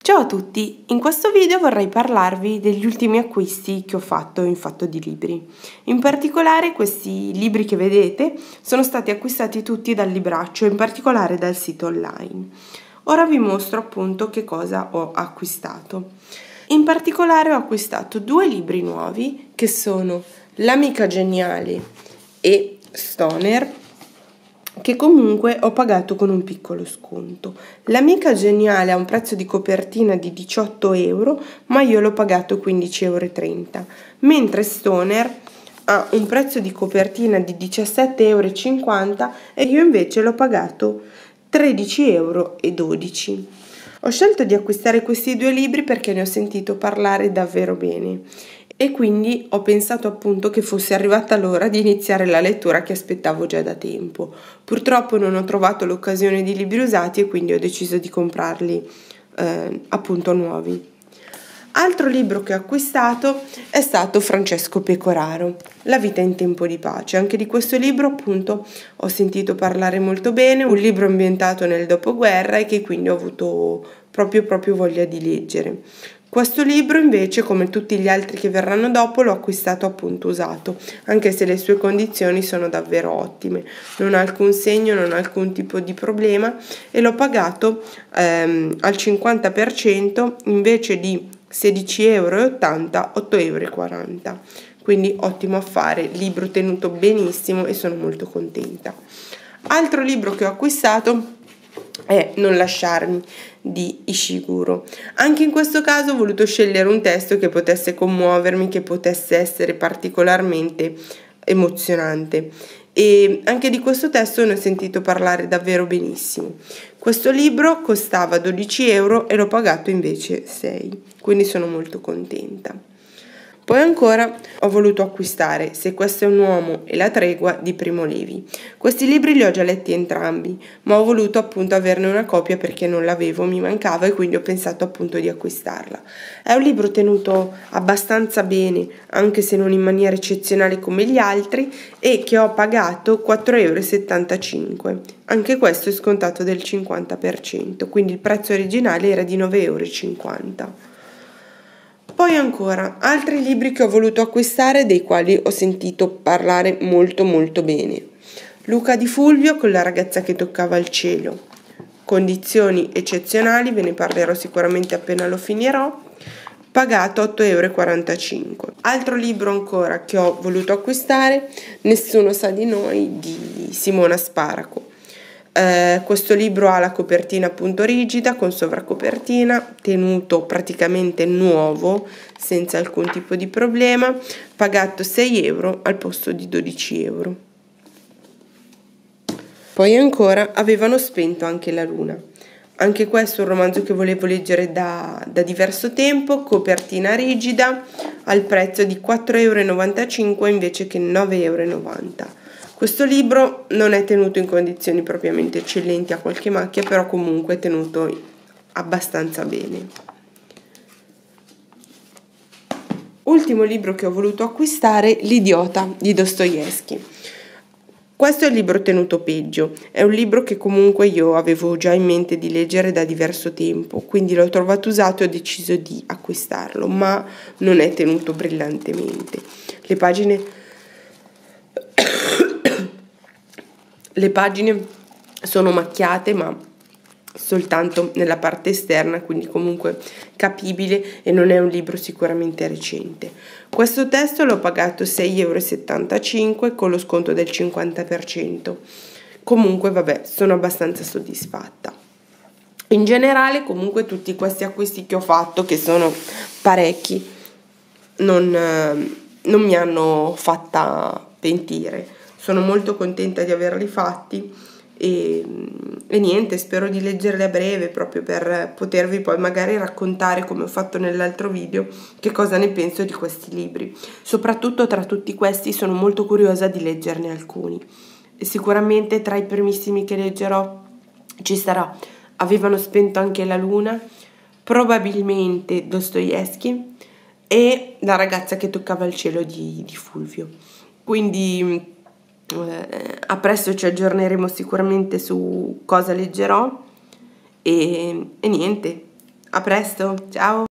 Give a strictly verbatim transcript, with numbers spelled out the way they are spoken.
Ciao a tutti, in questo video vorrei parlarvi degli ultimi acquisti che ho fatto in fatto di libri. In particolare questi libri che vedete sono stati acquistati tutti dal libraccio, in particolare dal sito online. Ora vi mostro appunto che cosa ho acquistato. In particolare ho acquistato due libri nuovi che sono L'amica geniale e Stoner, che comunque ho pagato con un piccolo sconto. L'amica geniale ha un prezzo di copertina di diciotto euro, ma io l'ho pagato quindici e trenta euro, mentre Stoner ha un prezzo di copertina di diciassette e cinquanta euro e io invece l'ho pagato tredici e dodici euro. Ho scelto di acquistare questi due libri perché ne ho sentito parlare davvero bene e quindi ho pensato appunto che fosse arrivata l'ora di iniziare la lettura che aspettavo già da tempo. Purtroppo non ho trovato l'occasione di libri usati e quindi ho deciso di comprarli eh, appunto nuovi. Altro libro che ho acquistato è stato Francesco Pecoraro, La vita in tempo di pace. Anche di questo libro appunto ho sentito parlare molto bene, un libro ambientato nel dopoguerra e che quindi ho avuto proprio proprio voglia di leggere. Questo libro invece, come tutti gli altri che verranno dopo, l'ho acquistato appunto usato, anche se le sue condizioni sono davvero ottime, non ha alcun segno, non ha alcun tipo di problema e l'ho pagato ehm, al cinquanta per cento invece di sedici e ottanta euro, otto e quaranta euro, quindi ottimo affare, libro tenuto benissimo e sono molto contenta. Altro libro che ho acquistato è Non lasciarmi di Ishiguro. Anche in questo caso ho voluto scegliere un testo che potesse commuovermi, che potesse essere particolarmente emozionante e anche di questo testo ne ho sentito parlare davvero benissimo. Questo libro costava dodici euro e l'ho pagato invece sei, quindi sono molto contenta. Poi ancora ho voluto acquistare Se questo è un uomo e La tregua di Primo Levi. Questi libri li ho già letti entrambi, ma ho voluto appunto averne una copia perché non l'avevo, mi mancava e quindi ho pensato appunto di acquistarla. È un libro tenuto abbastanza bene, anche se non in maniera eccezionale come gli altri, e che ho pagato quattro e settantacinque euro. Anche questo è scontato del cinquanta per cento, quindi il prezzo originale era di nove e cinquanta euro. Poi ancora, altri libri che ho voluto acquistare dei quali ho sentito parlare molto molto bene. Luca Di Fulvio con La ragazza che toccava il cielo. Condizioni eccezionali, ve ne parlerò sicuramente appena lo finirò. Pagato otto e quarantacinque euro. Altro libro ancora che ho voluto acquistare, Nessuno sa di noi di Simona Sparaco. Eh, questo libro ha la copertina appunto rigida con sovracopertina, tenuto praticamente nuovo senza alcun tipo di problema, pagato sei euro al posto di dodici euro. Poi ancora Avevano spento anche la luna. Anche questo è un romanzo che volevo leggere da, da diverso tempo, copertina rigida, al prezzo di quattro e novantacinque euro invece che nove e novanta euro. Questo libro non è tenuto in condizioni propriamente eccellenti, ha qualche macchia, però comunque è tenuto abbastanza bene. Ultimo libro che ho voluto acquistare, L'idiota di Dostoevskij. Questo è il libro tenuto peggio, è un libro che comunque io avevo già in mente di leggere da diverso tempo, quindi l'ho trovato usato e ho deciso di acquistarlo, ma non è tenuto brillantemente. Le pagine Le pagine sono macchiate, ma soltanto nella parte esterna, quindi comunque capibile e non è un libro sicuramente recente. Questo testo l'ho pagato sei e settantacinque euro con lo sconto del cinquanta per cento. Comunque vabbè, sono abbastanza soddisfatta. In generale comunque tutti questi acquisti che ho fatto, che sono parecchi, non, non mi hanno fatta pentire. Sono molto contenta di averli fatti e, e niente, spero di leggerli a breve proprio per potervi poi magari raccontare, come ho fatto nell'altro video, che cosa ne penso di questi libri. Soprattutto tra tutti questi sono molto curiosa di leggerne alcuni. E sicuramente tra i primissimi che leggerò ci sarà Avevano spento anche la luna, probabilmente Dostoevskij e La ragazza che toccava il cielo di, di Fulvio. Quindi Eh, a presto ci aggiorneremo sicuramente su cosa leggerò e, e niente, A presto, ciao!